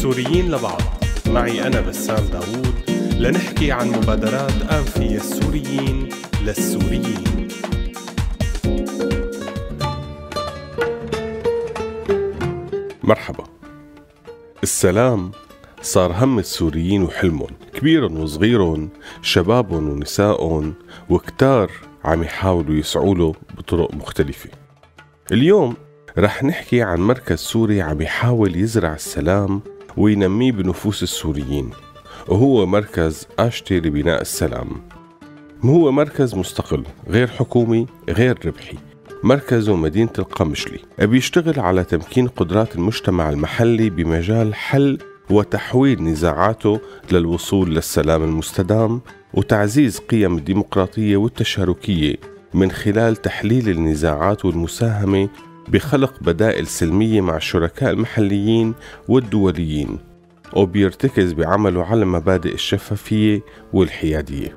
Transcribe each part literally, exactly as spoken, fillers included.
سوريين لبعض. معي أنا بسام داوود لنحكي عن مبادرات قام فيها السوريين للسوريين. مرحبا. السلام صار هم السوريين وحلمهم، كبيرهم وصغيرهم، شبابهم ونسائهم، وكتار عم يحاولوا يسعوا له بطرق مختلفة. اليوم رح نحكي عن مركز سوري عم يحاول يزرع السلام وينميه بنفوس السوريين، وهو مركز آشتي لبناء السلام. هو مركز مستقل غير حكومي غير ربحي، مركزه مدينة القمشلي، بيشتغل على تمكين قدرات المجتمع المحلي بمجال حل وتحويل نزاعاته للوصول للسلام المستدام وتعزيز قيم الديمقراطية والتشاركية من خلال تحليل النزاعات والمساهمة بخلق بدائل سلمية مع الشركاء المحليين والدوليين، وبيرتكز بعمله على مبادئ الشفافية والحيادية.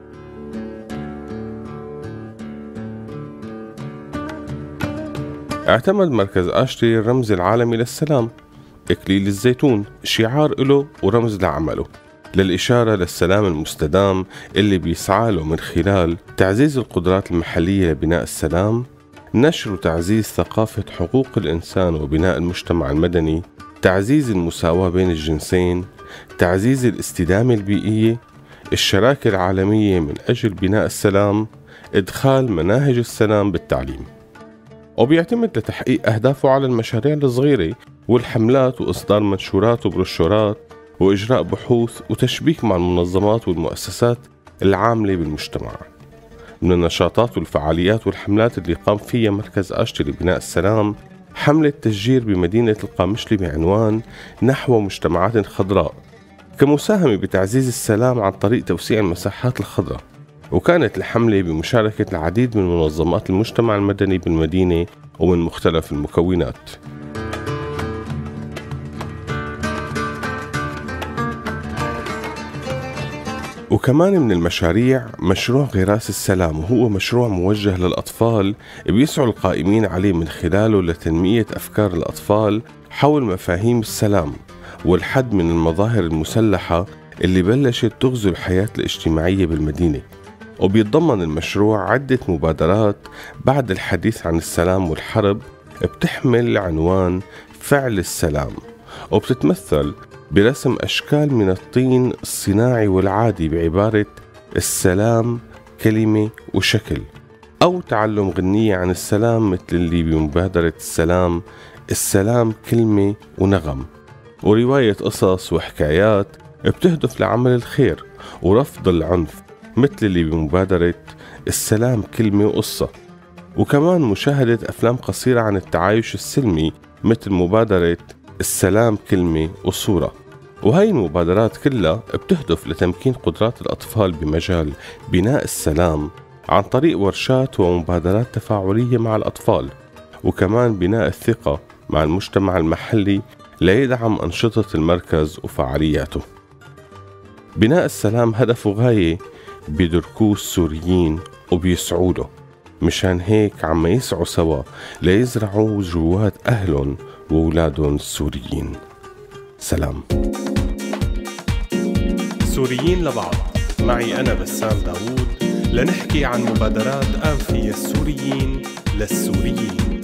اعتمد مركز آشتي الرمز العالمي للسلام، إكليل الزيتون، شعار له ورمز لعمله، للإشارة للسلام المستدام اللي بيسعى له من خلال تعزيز القدرات المحلية لبناء السلام، نشر وتعزيز ثقافة حقوق الإنسان وبناء المجتمع المدني، تعزيز المساواة بين الجنسين، تعزيز الاستدامة البيئية، الشراكة العالمية من أجل بناء السلام، إدخال مناهج السلام بالتعليم. وبيعتمد لتحقيق أهدافه على المشاريع الصغيرة والحملات وإصدار منشورات وبروشورات وإجراء بحوث وتشبيك مع المنظمات والمؤسسات العاملة بالمجتمع. من النشاطات والفعاليات والحملات اللي قام فيها مركز آشتي لبناء السلام حملة تشجير بمدينة القامشلي بعنوان نحو مجتمعات خضراء، كمساهمة بتعزيز السلام عن طريق توسيع المساحات الخضراء. وكانت الحملة بمشاركة العديد من منظمات المجتمع المدني بالمدينة ومن مختلف المكونات. وكمان من المشاريع مشروع غراس السلام، وهو مشروع موجه للأطفال بيسعى القائمين عليه من خلاله لتنمية أفكار الأطفال حول مفاهيم السلام والحد من المظاهر المسلحة اللي بلشت تغزو الحياة الاجتماعية بالمدينة. وبيتضمن المشروع عدة مبادرات بعد الحديث عن السلام والحرب بتحمل عنوان فعل السلام، وبتتمثل برسم أشكال من الطين الصناعي والعادي بعبارة السلام كلمة وشكل، أو تعلم غنية عن السلام مثل اللي بمبادرة السلام السلام كلمة ونغم، ورواية قصص وحكايات بتهدف لعمل الخير ورفض العنف مثل اللي بمبادرة السلام كلمة وقصة، وكمان مشاهدة أفلام قصيرة عن التعايش السلمي مثل مبادرة السلام كلمة وصورة. وهي المبادرات كلها بتهدف لتمكين قدرات الأطفال بمجال بناء السلام عن طريق ورشات ومبادرات تفاعلية مع الأطفال، وكمان بناء الثقة مع المجتمع المحلي ليدعم أنشطة المركز وفعالياته. بناء السلام هدفه غاية بيدركوه السوريين وبيسعوا له، مشان هيك عم يسعوا سوا ليزرعوا جوات أهلهم وأولادهم السوريين. سلام. سوريين لبعض. معي أنا بسام داوود لنحكي عن مبادرات قام فيها السوريين للسوريين.